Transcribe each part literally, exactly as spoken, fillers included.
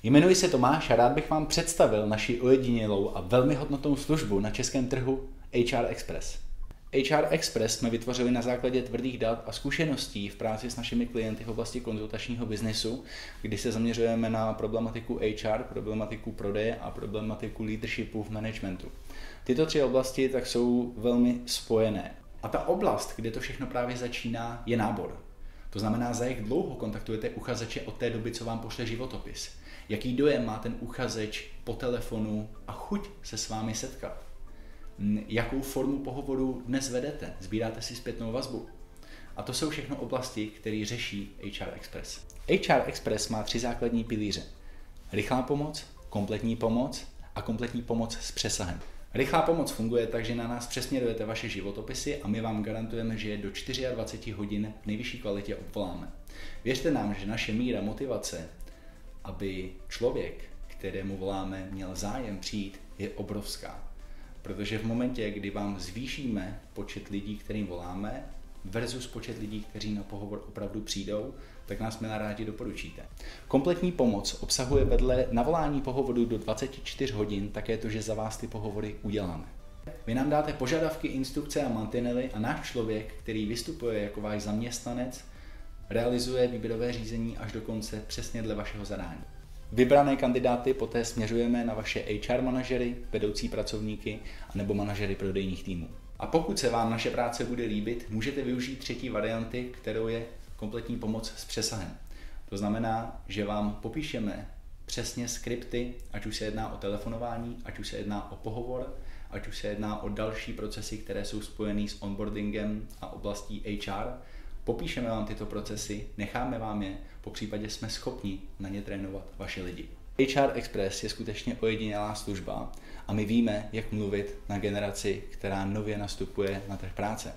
Jmenuji se Tomáš a rád bych vám představil naši ojedinělou a velmi hodnotnou službu na českém trhu H R Express. H R Express jsme vytvořili na základě tvrdých dat a zkušeností v práci s našimi klienty v oblasti konzultačního biznesu, kdy se zaměřujeme na problematiku H R, problematiku prodeje a problematiku leadershipu v managementu. Tyto tři oblasti tak jsou velmi spojené. A ta oblast, kde to všechno právě začíná, je nábor. To znamená, za jak dlouho kontaktujete uchazeče od té doby, co vám pošle životopis. Jaký dojem má ten uchazeč po telefonu a chuť se s vámi setkat. Jakou formu pohovoru dnes vedete, sbíráte si zpětnou vazbu. A to jsou všechno oblasti, které řeší H R Express. H R Express má tři základní pilíře. Rychlá pomoc, kompletní pomoc a kompletní pomoc s přesahem. Rychlá pomoc funguje tak, že na nás přesměrujete vaše životopisy a my vám garantujeme, že je do dvacet čtyři hodin v nejvyšší kvalitě obvoláme. Věřte nám, že naše míra motivace, aby člověk, kterému voláme, měl zájem přijít, je obrovská. Protože v momentě, kdy vám zvýšíme počet lidí, kterým voláme, versus počet lidí, kteří na pohovor opravdu přijdou, tak nás milá rádi doporučíte. Kompletní pomoc obsahuje vedle navolání pohovoru do dvacet čtyři hodin také to, že za vás ty pohovory uděláme. Vy nám dáte požadavky, instrukce a mantinely a náš člověk, který vystupuje jako váš zaměstnanec, realizuje výběrové řízení až do konce přesně dle vašeho zadání. Vybrané kandidáty poté směřujeme na vaše H R manažery, vedoucí pracovníky a nebo manažery prodejních týmů. A pokud se vám naše práce bude líbit, můžete využít třetí varianty, kterou je kompletní pomoc s přesahem. To znamená, že vám popíšeme přesně skripty, ať už se jedná o telefonování, ať už se jedná o pohovor, ať už se jedná o další procesy, které jsou spojené s onboardingem a oblastí H R. Popíšeme vám tyto procesy, necháme vám je, popřípadě jsme schopni na ně trénovat vaše lidi. H R Express je skutečně ojedinělá služba a my víme, jak mluvit na generaci, která nově nastupuje na trh práce.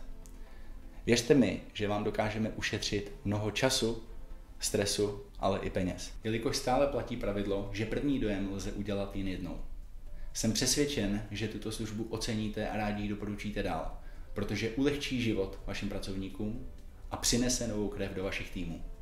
Věřte mi, že vám dokážeme ušetřit mnoho času, stresu, ale i peněz. Jelikož stále platí pravidlo, že první dojem lze udělat jen jednou. Jsem přesvědčen, že tuto službu oceníte a rádi ji doporučíte dál, protože ulehčí život vašim pracovníkům a přinese novou krev do vašich týmů.